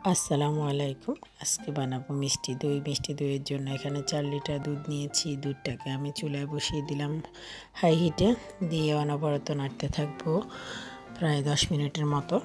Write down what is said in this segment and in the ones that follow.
আসসালামু আলাইকুম। আজকে বানাবো মিষ্টি দই। মিষ্টি দইয়ের জন্য এখানে 4 লিটার দুধ নিয়েছি। দুধটাকে আমি চুলায় বসিয়ে দিলাম হাই হিটে, দিয়ে অনবরত নাড়তে থাকবো প্রায় 10 মিনিটের মতো।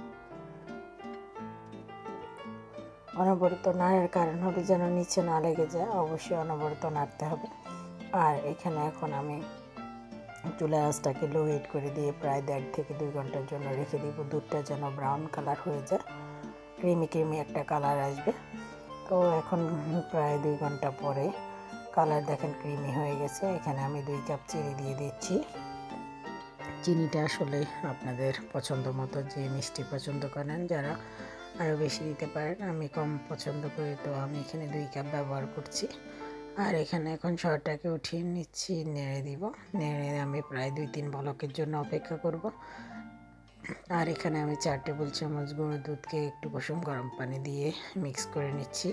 অনবরত নাড়ার কারণ হবে যেন নিচে না লেগে যায়, অবশ্যই অনবরত নাড়তে হবে। আর এখানে এখন আমি চুলার আঁচটাকে লো হিট করে দিয়ে প্রায় 1.5 থেকে 2 ঘন্টার জন্য রেখে দিব। দুধটা যেন ব্রাউন কালার হয়ে যায়, ক্রিমি ক্রিমি একটা কালার আসবে। তো এখন প্রায় 2 ঘন্টা পরে কালার দেখেন ক্রিমি হয়ে গেছে। এখানে আমি 2 কাপ চিনি দিয়ে দিচ্ছি। চিনিটা আসলে আপনাদের পছন্দ মতো, যে মিষ্টি পছন্দ করেন যারা আরও বেশি দিতে পারেন, আমি কম পছন্দ করি, তো আমি এখানে 2 কাপ ব্যবহার করছি। আর এখানে এখন সরটাকে উঠিয়ে নিচ্ছি, নেড়ে দিব। নেড়ে আমি প্রায় 2-3 বলকের জন্য অপেক্ষা করব। আর এখানে আমি 4 টেবিল চামচ গুঁড়ো দুধকে একটু কুসুম গরম পানি দিয়ে মিক্স করে নিচ্ছি।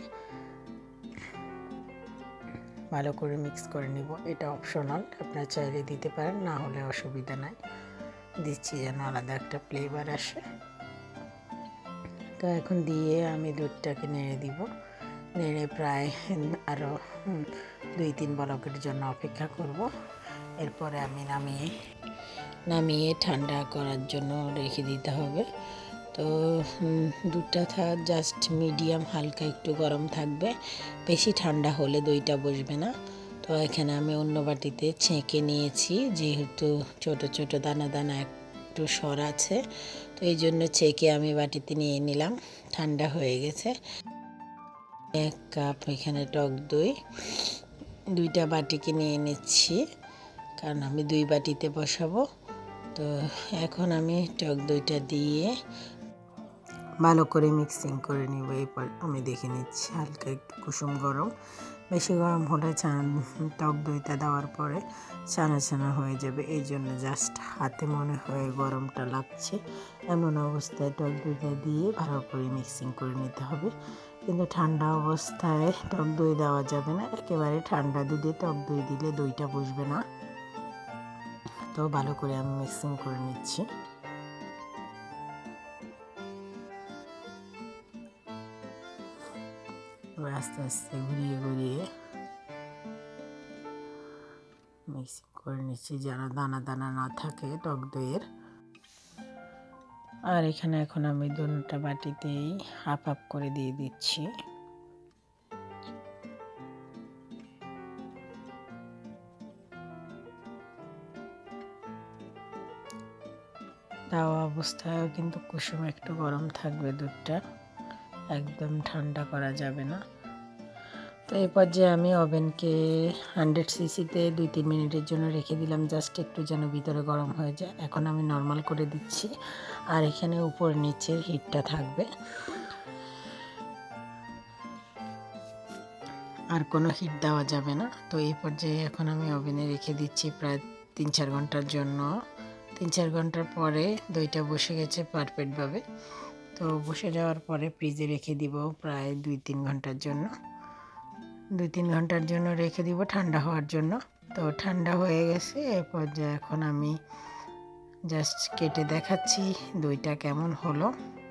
ভালো করে মিক্স করে নিব। এটা অপশনাল, আপনারা চাইলে দিতে পারেন, না হলে অসুবিধা নাই। দিচ্ছি যেন আলাদা একটা ফ্লেভার আসে। তো এখন দিয়ে আমি দুধটাকে নেড়ে দিব। নেড়ে প্রায় আরও 2-3 বলকের জন্য অপেক্ষা করব। এরপরে আমি নামিয়ে ঠান্ডা করার জন্য রেখে দিতে হবে। তো দুধটা জাস্ট মিডিয়াম হালকা একটু গরম থাকবে, বেশি ঠান্ডা হলে দইটা বসবে না। তো এখানে আমি অন্য বাটিতে ছেঁকে নিয়েছি, যেহেতু ছোট ছোট দানা দানা একটু সর আছে, তো এই জন্য ছেঁকে আমি বাটিতে নিয়ে নিলাম। ঠান্ডা হয়ে গেছে। 1 কাপ এখানে টক দই, 2টা বাটিকে নিয়ে নিচ্ছি, কারণ আমি 2 বাটিতে বসাবো। তো এখন আমি টক দইটা দিয়ে ভালো করে মিক্সিং করে নিব। এরপর আমি দেখে নিচ্ছি হালকা একটু কুসুম গরম, বেশি গরম হলে টক দইটা দেওয়ার পরে ছানা ছানা হয়ে যাবে। এই জন্য জাস্ট হাতে মনে হয় গরমটা লাগছে, এমন অবস্থায় টক দইটা দিয়ে ভালো করে মিক্সিং করে নিতে হবে। কিন্তু ঠান্ডা অবস্থায় টক দই দেওয়া যাবে না, একেবারে ঠান্ডা দুধে টক দই দিলে দইটা বসবে না। তো ভালো করে আমি মিক্সিং করে নিচ্ছি। আস্তে আস্তে ঘুরিয়ে ঘুরিয়ে মিক্সিং করে নিচ্ছি যেন দানা দানা না থাকে টক দইয়ের। আর এখানে এখন আমি 2টা বাটিতেই হাফ হাফ করে দিয়ে দিচ্ছি। দেওয়া অবস্থায়ও কিন্তু কুসুম একটু গরম থাকবে, দুধটা একদম ঠান্ডা করা যাবে না। তো এই পর্যায়ে আমি ওভেনকে 100 সিসিতে 2-3 মিনিটের জন্য রেখে দিলাম, জাস্ট একটু যেন ভিতরে গরম হয়ে যায়। এখন আমি নর্মাল করে দিচ্ছি, আর এখানে উপর নিচের হিটটা থাকবে, আর কোনো হিট দেওয়া যাবে না। তো এই পর্যায়ে এখন আমি ওভেনে রেখে দিচ্ছি প্রায় 3-4 ঘন্টার জন্য। 3-4 ঘন্টার পরে দইটা বসে গেছে পারফেক্টভাবে। তো বসে যাওয়ার পরে ফ্রিজে রেখে দিব প্রায় 2-3 ঘন্টার জন্য। 2-3 ঘন্টার জন্য রেখে দিব ঠান্ডা হওয়ার জন্য। তো ঠান্ডা হয়ে গেছে। এই পর্যায়ে এখন আমি জাস্ট কেটে দেখাচ্ছি দইটা কেমন হলো।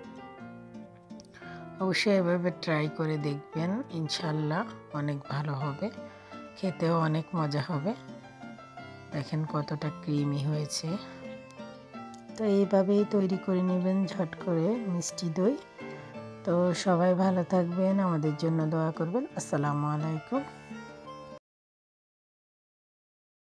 অবশ্যই এভাবে ট্রাই করে দেখবেন, ইনশাল্লাহ অনেক ভালো হবে, খেতেও অনেক মজা হবে। দেখেন কতটা ক্রিমি হয়েছে। তো এইভাবেই তৈরি করে নেবেন ঝট করে মিষ্টি দই। তো সবাই ভালো থাকবেন, আমাদের জন্য দোয়া করবেন। আসসালামু আলাইকুম।